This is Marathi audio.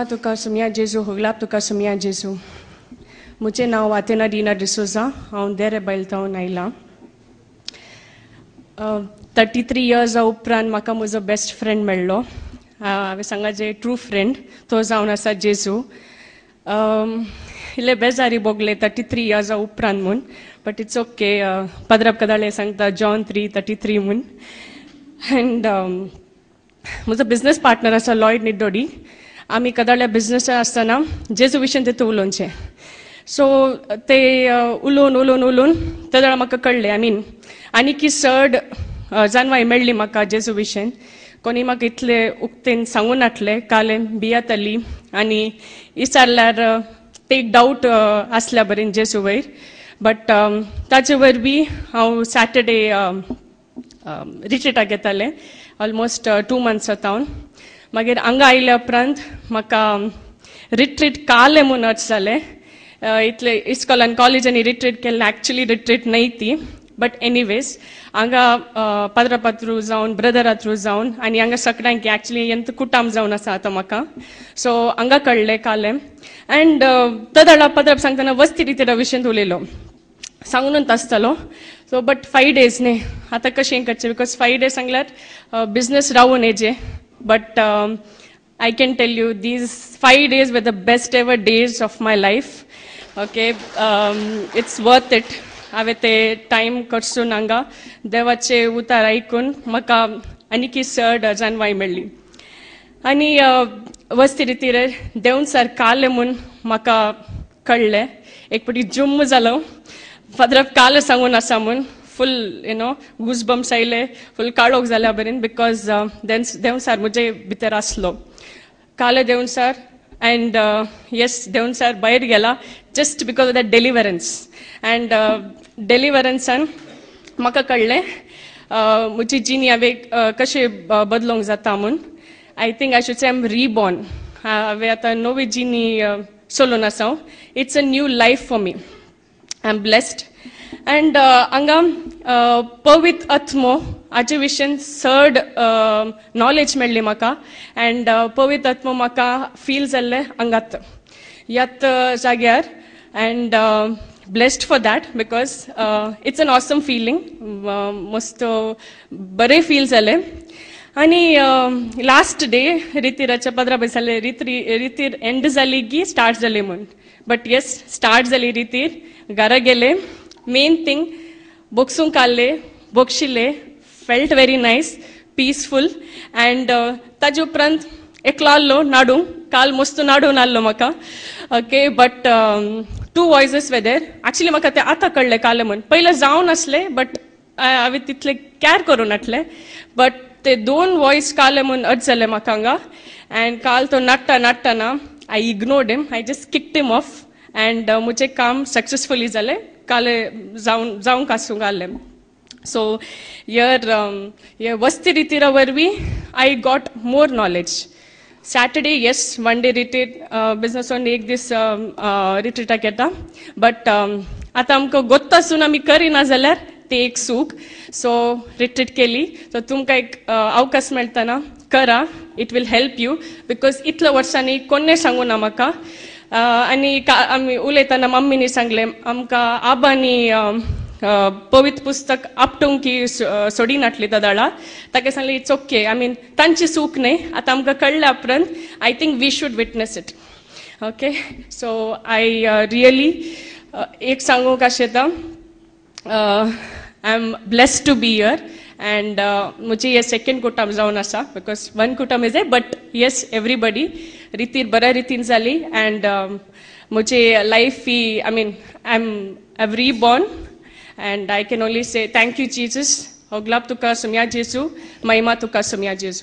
महिमा तुका सुमिया जेजू होगलाप तुका सुमिया जेजू मुझे नाव Athena Dina डिसोजा हांव Derebail तावन आयलां 33 years उपरांत म्हाका म्हजो बेस्ट फ्रेंड मेळ्ळो हांवें सांगा जे ट्रू फ्रेंड तो जावन आसा जेजू इल्ले बेजारी भोगले 33 years उपरांत म्हूण बट इट्स ओके पदराप कदाळे सांगता John 3:33 म्हूण एंड म्हजो बिझनेस पार्टनर आसा लॉयड निड्डोडी आमी कदाळे बिझनेस आसतना जेजू विशीं तेतूं उलोवचें सो ते उलोवन तेदोळ म्हाका कळ्ळें आनी की चड जानवाय मेळ्ळी म्हाका जेजू विशीं कोणी म्हाका इतले उक्तेन सांगून नाटले कालें बियातली आनी विचारल्यार ते एक डावट आसल्या बरें जेजू वयर बट ताचे वरवीं हांव सॅटर्डे रिट्रीटाक येतालें ऑलमोस्ट 2 months जावन मागीर हांगा आयल्या उपरांत म्हाका रिट्रीट कालें म्हूण अर्थ जालें इतले इस्कॉलान कॉलेजांनी रिट्रीट केल्लें एक्चुअली रिट्रीट न्हय ती बट एनीवेज हांगा पाद्रा थ्रू जावन ब्रदरा थ्रू जावन आनी हांगा सगळ्यांक एक्चुअली एंत कुटाम जावन आसा आतां म्हाका सो हांगा कळ्ळें कालें एंड तदाळा पद्रप सांगतना वस्ती रितीरा विशीं उलयलो सांगूनच आसतलो सो बट 5 days न्ही आतां कशें करचें बिकॉज 5 days सांगल्यार बिझनेस रावून हेजे but I can tell you these 5 days were the best ever days of my life. Okay, it's worth it. हांवें ते टायम कडसून हांगा देवाचे उतार आयकून म्हाका आनीकी चड जानवाय मेळ्ळी आनी वस्ती रितीर देंवन सर कालें म्हूण म्हाका कळ्ळें एक फावटी जुम्म जालो पदरप काल सांगून आसा म्हूण फुल गूजबम्स आयले फुल काळोख जाल्या बरें बिकॉज देंवन सर म्हजे भितर आसलो काले देंवन सर एंड येस देंवन सर भायर गेला just because of that deliverance and डेलिव्हरन्सान म्हाका कळ्ळें म्हजी जिणी हांवें कशें बदलोवंक जाता म्हूण I think I should say I am reborn हांवें आतां नवी जिणी चलोवन आसा it's a new life for me I am blessed and हांगा पवित्र आत्मो हाचे विशीं चड नॉलेज मेळ्ळी म्हाका एंड पवित्र आत्मो म्हाका फील जाल्लें हांगात ह्यात जाग्यार and blessed for that because it's an awesome feeling मस्त बरें फील जालें आनी लास्ट डे रितीराच्या पदरा बैसाले रितीर एंड जाली की स्टार्ट जाली म्हूण बट येस स्टार्ट जाली रितीर घरा गेले मेन थिंग बोक्सूंक काडले बोक्षिले felt very nice peaceful and ताजे उपरांत एकलो आसलो नाडूंक काल मस्त नाडून आसलो म्हाका okay but 2 voices were there actually म्हाका ते आतां कळ्ळें कालें म्हूण पयलें जावन आसलें बट हांवें तितलें कॅर करूं नाटलें बट ते 2 voice कालें म्हूण अर्थ जालें म्हाका हांगा एंड काल तो नाडटाना I ignored him I just kicked him off and म्हजें काम सक्सेसफुली जालें कालें जावंक आसूंक आसलें सो ह्या वस्ती रितीरा वरवीं I got more knowledge Saturday, yes, one day retreat, business on एक दीस रिट्रीटाक येता बट आतां आमकां गोत्ता आसून आमी करिना जाल्यार ते एक सूख सो रिट्रीट केली सो तुमकां एक अवकाश मेळटना करा it will help you because इतल्या वर्सांनी कोणें सांगूना म्हाका आनी आमी उलयतना मम्मीनी सांगलें आमकां आबानी पवित्र पुस्तक आपटूंक सोडी नाटली तदाळा ताका सांगलें इट्स ओके आय मीन तांची चूक न्हय आतां आमकां कळ्ळें उपरांत I think we should witness it okay so I really एक सांगूंक आशेता I am blessed to be here and म्हजी हे सेकंड कुटाम जावन आसा बिकॉज 1 कुटाम is a but yes everybody रितीर बऱ्या रितीन जाली एंड म्हजे लायफ ही I mean I am reborn and I can only say thank you Jesus. Hoglap tuka sumya Jesu, mahima tuka sumya Jesu.